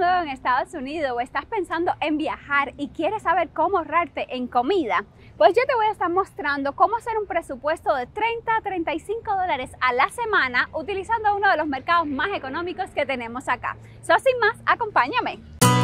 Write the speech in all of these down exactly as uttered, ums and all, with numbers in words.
nuevo en Estados Unidos o estás pensando en viajar y quieres saber cómo ahorrarte en comida, pues yo te voy a estar mostrando cómo hacer un presupuesto de treinta a treinta y cinco dólares a la semana utilizando uno de los mercados más económicos que tenemos acá. So, sin más, acompáñame.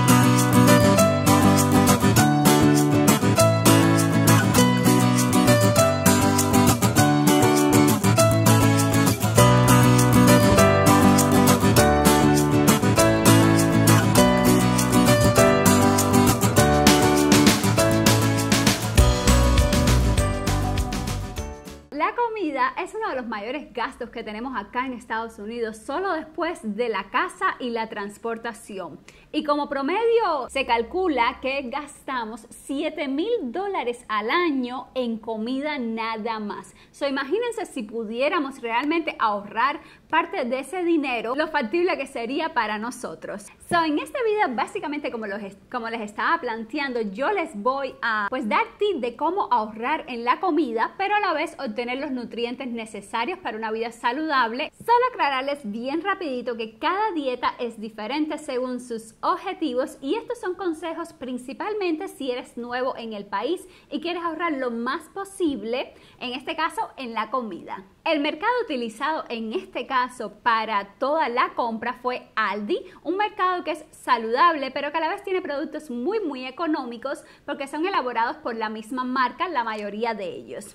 La comida es uno de los mayores gastos que tenemos acá en Estados Unidos, solo después de la casa y la transportación. Y como promedio se calcula que gastamos siete mil dólares al año en comida nada más. So, imagínense si pudiéramos realmente ahorrar parte de ese dinero, lo factible que sería para nosotros. So, en este video, básicamente como, los, como les estaba planteando, yo les voy a pues dar tips de cómo ahorrar en la comida, pero a la vez obtener los nutrientes necesarios para una vida saludable. Solo aclararles bien rapidito que cada dieta es diferente según sus objetivos y estos son consejos principalmente si eres nuevo en el país y quieres ahorrar lo más posible, en este caso en la comida. El mercado utilizado en este caso para toda la compra fue Aldi, un mercado que es saludable pero que a la vez tiene productos muy muy económicos porque son elaborados por la misma marca, la mayoría de ellos.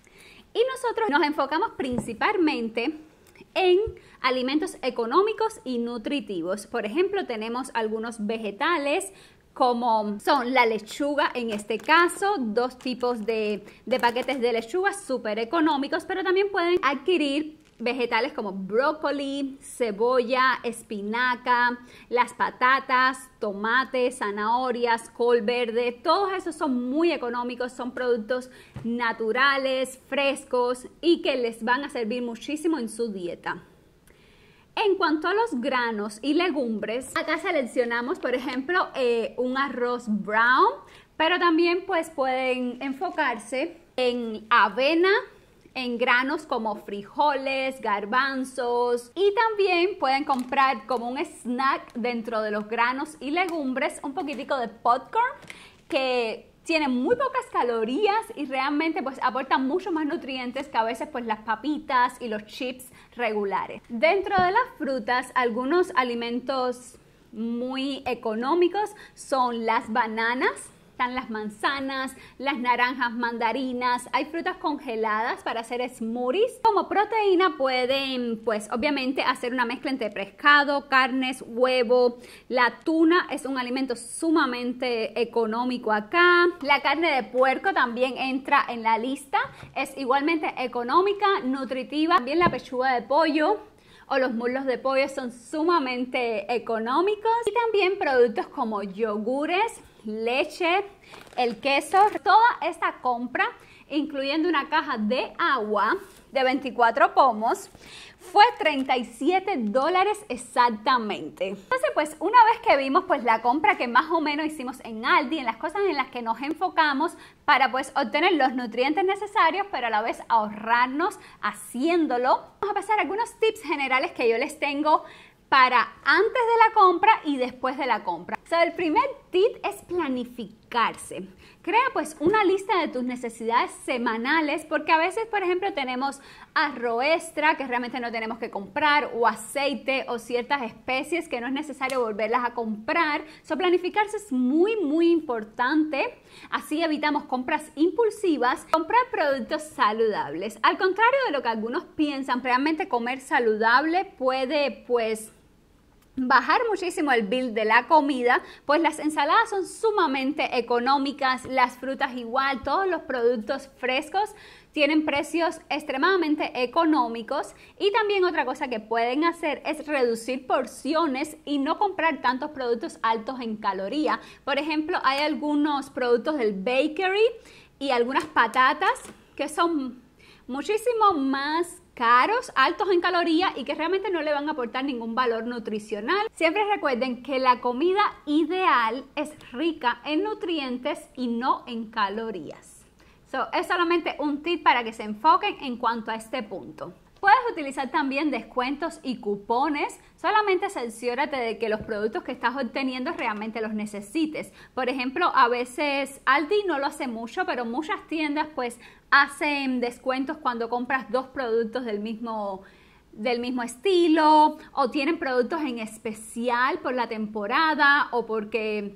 Y nosotros nos enfocamos principalmente en alimentos económicos y nutritivos. Por ejemplo, tenemos algunos vegetales como son la lechuga en este caso, dos tipos de, de paquetes de lechuga súper económicos, pero también pueden adquirir vegetales como brócoli, cebolla, espinaca, las patatas, tomates, zanahorias, col verde, todos esos son muy económicos, son productos naturales, frescos y que les van a servir muchísimo en su dieta. En cuanto a los granos y legumbres, acá seleccionamos, por ejemplo, eh, un arroz brown, pero también pues pueden enfocarse en avena, en granos como frijoles, garbanzos y también pueden comprar como un snack dentro de los granos y legumbres un poquitico de popcorn que tiene muy pocas calorías y realmente pues aportan mucho más nutrientes que a veces pues las papitas y los chips regulares. Dentro de las frutas, algunos alimentos muy económicos son las bananas. Están las manzanas, las naranjas, mandarinas, hay frutas congeladas para hacer smoothies. Como proteína pueden, pues obviamente hacer una mezcla entre pescado, carnes, huevo. La tuna es un alimento sumamente económico acá. La carne de puerco también entra en la lista, es igualmente económica, nutritiva. También la pechuga de pollo o los muslos de pollo son sumamente económicos. Y también productos como yogures, leche, el queso. Toda esta compra, incluyendo una caja de agua de veinticuatro pomos, fue treinta y siete dólares exactamente. Entonces, pues una vez que vimos pues la compra que más o menos hicimos en Aldi, en las cosas en las que nos enfocamos para pues obtener los nutrientes necesarios, pero a la vez ahorrarnos haciéndolo, vamos a pasar a algunos tips generales que yo les tengo para antes de la compra y después de la compra. So, el primer tip es planificarse. Crea pues una lista de tus necesidades semanales porque a veces, por ejemplo, tenemos arroz extra que realmente no tenemos que comprar o aceite o ciertas especies que no es necesario volverlas a comprar. So, planificarse es muy muy importante. Así evitamos compras impulsivas. Comprar productos saludables. Al contrario de lo que algunos piensan, realmente comer saludable puede pues bajar muchísimo el bill de la comida, pues las ensaladas son sumamente económicas, las frutas igual, todos los productos frescos tienen precios extremadamente económicos. Y también otra cosa que pueden hacer es reducir porciones y no comprar tantos productos altos en caloría. Por ejemplo, hay algunos productos del bakery y algunas patatas que son muchísimo más caros, altos en calorías y que realmente no le van a aportar ningún valor nutricional. Siempre recuerden que la comida ideal es rica en nutrientes y no en calorías. So, es solamente un tip para que se enfoquen en cuanto a este punto. Puedes utilizar también descuentos y cupones. Solamente cerciórate de que los productos que estás obteniendo realmente los necesites. Por ejemplo, a veces Aldi no lo hace mucho, pero muchas tiendas pues hacen descuentos cuando compras dos productos del mismo del mismo estilo, o tienen productos en especial por la temporada o porque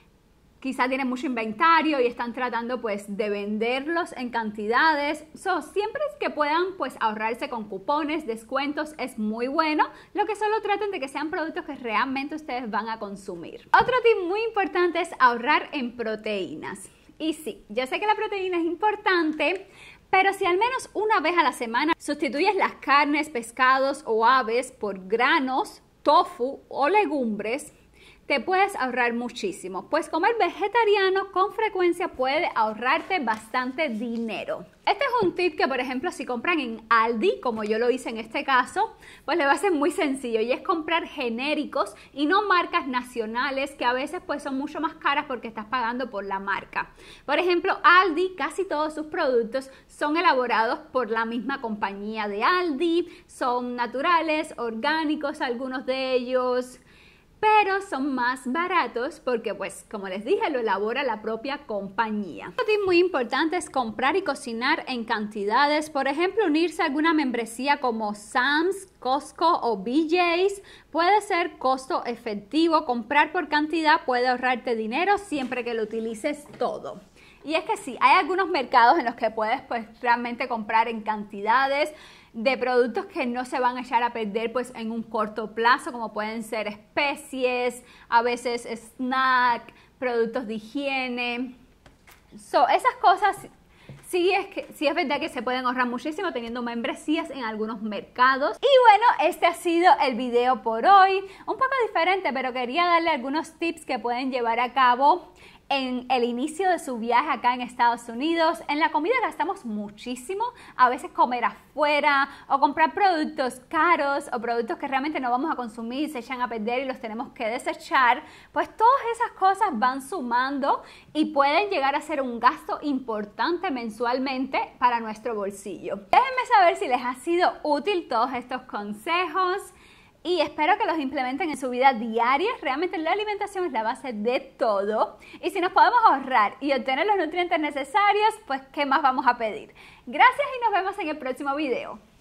quizá tienen mucho inventario y están tratando pues de venderlos en cantidades. So, siempre que puedan pues ahorrarse con cupones, descuentos, es muy bueno. Lo que solo traten de que sean productos que realmente ustedes van a consumir. Otro tip muy importante es ahorrar en proteínas. Y sí, yo sé que la proteína es importante, pero si al menos una vez a la semana sustituyes las carnes, pescados o aves por granos, tofu o legumbres, te puedes ahorrar muchísimo. Pues comer vegetariano con frecuencia puede ahorrarte bastante dinero. Este es un tip que, por ejemplo, si compran en Aldi, como yo lo hice en este caso, pues le va a ser muy sencillo, y es comprar genéricos y no marcas nacionales, que a veces pues son mucho más caras porque estás pagando por la marca. Por ejemplo, Aldi, casi todos sus productos son elaborados por la misma compañía de Aldi, son naturales, orgánicos algunos de ellos, pero son más baratos porque, pues, como les dije, lo elabora la propia compañía. Otro tip muy importante es comprar y cocinar en cantidades. Por ejemplo, unirse a alguna membresía como Sam's, Costco o B J's puede ser costo efectivo. Comprar por cantidad puede ahorrarte dinero siempre que lo utilices todo. Y es que sí, hay algunos mercados en los que puedes pues realmente comprar en cantidades de productos que no se van a echar a perder pues en un corto plazo, como pueden ser especies, a veces snack, productos de higiene. So, esas cosas sí es, que, sí es verdad que se pueden ahorrar muchísimo teniendo membresías en algunos mercados. Y bueno, este ha sido el video por hoy. Un poco diferente, pero quería darle algunos tips que pueden llevar a cabo en el inicio de su viaje acá en Estados Unidos. En la comida gastamos muchísimo, a veces comer afuera o comprar productos caros o productos que realmente no vamos a consumir, se echan a perder y los tenemos que desechar. Pues todas esas cosas van sumando y pueden llegar a ser un gasto importante mensualmente para nuestro bolsillo. Déjenme saber si les ha sido útil todos estos consejos y espero que los implementen en su vida diaria. Realmente la alimentación es la base de todo. Y si nos podemos ahorrar y obtener los nutrientes necesarios, pues ¿qué más vamos a pedir? Gracias y nos vemos en el próximo video.